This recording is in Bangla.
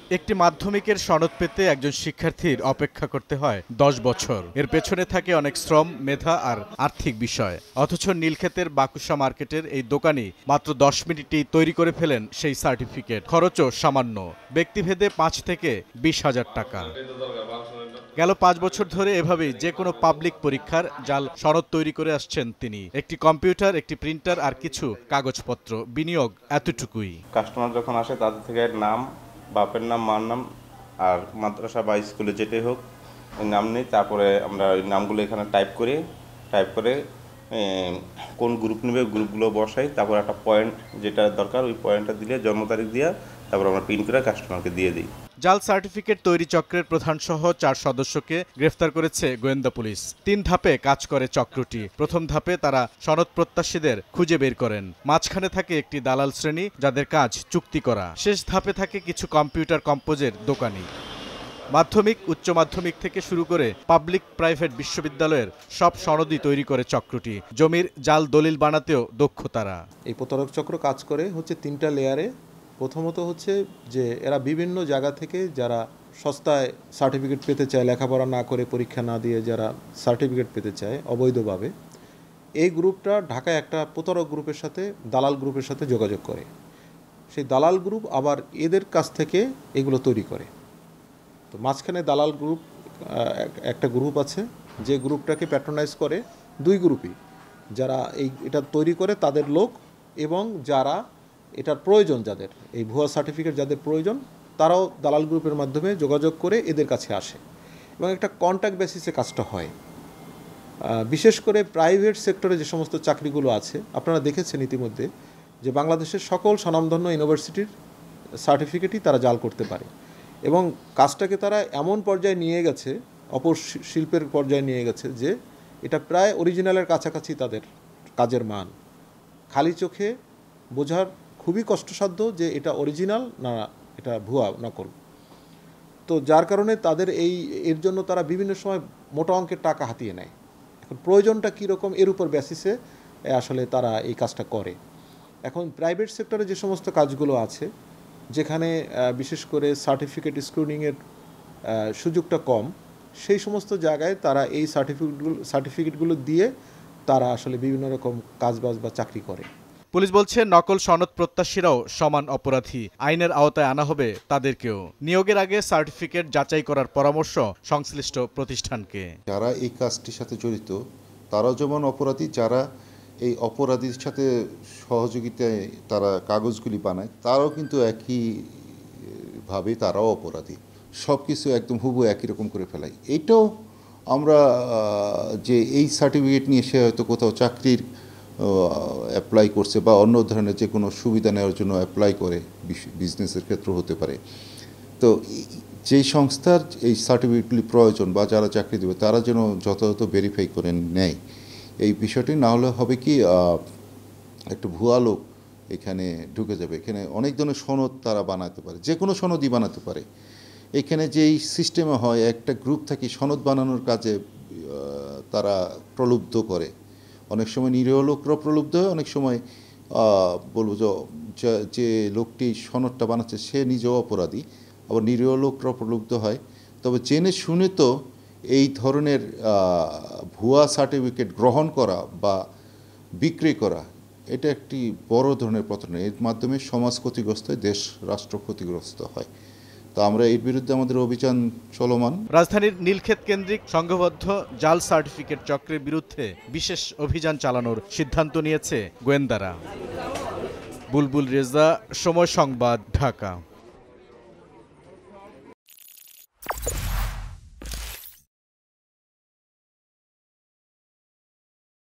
একটি মাধ্যমিকের সনদ পেতে একজন শিক্ষার্থীর অপেক্ষা করতে হয় 10 বছর। এর পেছনে থাকে অনেক শ্রম, মেধা আর আর্থিক বিষয়। অথচ নীলক্ষেতের বাকুশা মার্কেটের এই দোকানি মাত্র 10 মিনিটেই তৈরি করে ফেলেন সেই সার্টিফিকেট। খরচও সামান্য, ব্যক্তিভেদে 5 থেকে 20,000 টাকা। গেল 5 বছর ধরে এভাবেই যে কোনো পাবলিক পরীক্ষার জাল সনদ তৈরি করে আসছেন তিনি। একটি কম্পিউটার, একটি প্রিন্টার আর কিছু কাগজপত্র, বিনিয়োগ এতটুকুই। কাস্টমার যখন আসে তাদের থেকে নাম, বাপের নাম, মার নাম আর মাদ্রাসা বা স্কুলে যেটাই হোক ওই নাম নেই। তারপরে আমরা ওই নামগুলো এখানে টাইপ করে কোন গ্রুপ নেবে গ্রুপগুলো বসাই। তারপর একটা পয়েন্ট যেটা দরকার ওই পয়েন্টটা দিলে জন্ম তারিখ দিয়ে তারপর আমরা প্রিন্ট করে কাস্টমারকে দিয়ে দিই। জাল সার্টিফিকেট তৈরি চক্রের প্রধানসহ 4 সদস্যকে গ্রেফতার করেছে গোয়েন্দা পুলিশ। 3 ধাপে কাজ করে চক্রটি। প্রথম ধাপে তারা সনদ প্রত্যাশীদের খুঁজে বের করেন। মাঝখানে থাকে একটি দালাল শ্রেণী যাদের কাজ চুক্তি করা। শেষ ধাপে থাকে কিছু কম্পিউটার কম্পোজের দোকানি। মাধ্যমিক, উচ্চ মাধ্যমিক থেকে শুরু করে পাবলিক প্রাইভেট বিশ্ববিদ্যালয়ের সব সনদই তৈরি করে চক্রটি। জমির জাল দলিল বানাতেও দক্ষ তারা। এই প্রতারক চক্র কাজ করে হচ্ছে 3টা লেয়ারে। প্রথমত হচ্ছে যে এরা বিভিন্ন জায়গা থেকে যারা সস্তায় সার্টিফিকেট পেতে চায়, লেখাপড়া না করে পরীক্ষা না দিয়ে যারা সার্টিফিকেট পেতে চায় অবৈধভাবে, এই গ্রুপটা ঢাকায় একটা প্রতারক গ্রুপের সাথে, দালাল গ্রুপের সাথে যোগাযোগ করে। সেই দালাল গ্রুপ আবার এদের কাছ থেকে এগুলো তৈরি করে। তো মাঝখানে দালাল গ্রুপ একটা গ্রুপ আছে, যে গ্রুপটাকে প্যাট্রোনাইজ করে 2 গ্রুপই, যারা এটা তৈরি করে তাদের লোক এবং যারা এটার প্রয়োজন, যাদের এই ভুয়া সার্টিফিকেট যাদের প্রয়োজন, তারাও দালাল গ্রুপের মাধ্যমে যোগাযোগ করে এদের কাছে আসে এবং একটা কন্ট্যাক্ট বেসিসে কাজটা হয়। বিশেষ করে প্রাইভেট সেক্টরে যে সমস্ত চাকরিগুলো আছে, আপনারা দেখেছেন ইতিমধ্যে যে বাংলাদেশের সকল স্বনামধন্য ইউনিভার্সিটির সার্টিফিকেটই তারা জাল করতে পারে এবং কাজটাকে তারা এমন পর্যায়ে নিয়ে গেছে, অপর শিল্পের পর্যায়ে নিয়ে গেছে যে এটা প্রায় অরিজিনালের কাছাকাছি তাদের কাজের মান। খালি চোখে বোঝার খুবই কষ্টসাধ্য যে এটা অরিজিনাল না এটা ভুয়া, নকল। তো যার কারণে তাদের এর জন্য তারা বিভিন্ন সময় মোটা অঙ্কের টাকা হাতিয়ে নেয়। এখন প্রয়োজনটা কীরকম এর উপর বেসিসে আসলে তারা এই কাজটা করে। এখন প্রাইভেট সেক্টরে যে সমস্ত কাজগুলো আছে, যেখানে বিশেষ করে সার্টিফিকেট স্ক্রিনিংয়ের সুযোগটা কম, সেই সমস্ত জায়গায় তারা এই সার্টিফিকেটগুলো দিয়ে তারা আসলে বিভিন্ন রকম কাজবাজ বা চাকরি করে। পুলিশ বলছে নকল সনদ প্রত্যাশীরাও সমান অপরাধী। আইনের আওতায় আনা হবে তাদেরকেও। নিয়োগের আগে সার্টিফিকেট যাচাই করার পরামর্শ সংশ্লিষ্ট প্রতিষ্ঠানকে। যারা এই কাজটির সাথে জড়িত তারাও যেমন অপরাধী, যারা এই অপরাধীর সাথে সহযোগিতায় তারা কাগজগুলি বানায় তারাও কিন্তু একইভাবে তারাও অপরাধী। সব কিছু একদম হুবহু একই রকম করে ফেলাই। এইটাও আমরা যে এই সার্টিফিকেট নিয়ে সে হয়তো কোথাও চাকরির অ্যাপ্লাই করছে বা অন্য ধরনের যে কোনো সুবিধা নেওয়ার জন্য অ্যাপ্লাই করে, বিজনেসের ক্ষেত্র হতে পারে। তো যেই সংস্থার এই সার্টিফিকেটগুলি প্রয়োজন বা যারা চাকরি দেবে তারা যেন যথাযথ ভেরিফাই করে নেয় এই বিষয়টি। না হলে হবে কি, একটা ভুয়া লোক এখানে ঢুকে যাবে। এখানে অনেক ধরনের সনদ তারা বানাতে পারে, যে কোনো সনদই বানাতে পারে। এখানে যেই সিস্টেমে হয়, একটা গ্রুপ থেকে সনদ বানানোর কাজে তারা প্রলুব্ধ করে। অনেক সময় নিরীহ লোকরা প্রলুব্ধ হয়, অনেক সময় বলবো যে লোকটি সনদটা বানাচ্ছে সে নিজেও অপরাধী, আবার নিরীহ লোকরা প্রলুব্ধ হয়। তবে জেনে শুনে তো এই ধরনের ভুয়া সার্টিফিকেট গ্রহণ করা বা বিক্রি করা, এটা একটি বড় ধরনের প্রতারণা। এর মাধ্যমে সমাজ ক্ষতিগ্রস্ত হয়, দেশ রাষ্ট্র ক্ষতিগ্রস্ত হয়। তো আমরা এর বিরুদ্ধে আমাদের অভিযান চলমান। রাজধানীর নীলক্ষেত কেন্দ্রিক সংঘবদ্ধ জাল সার্টিফিকেট চক্রের বিরুদ্ধে বিশেষ অভিযান চালানোর সিদ্ধান্ত নিয়েছে গোয়েন্দারা। বুলবুল রেজা, সময় সংবাদ, ঢাকা।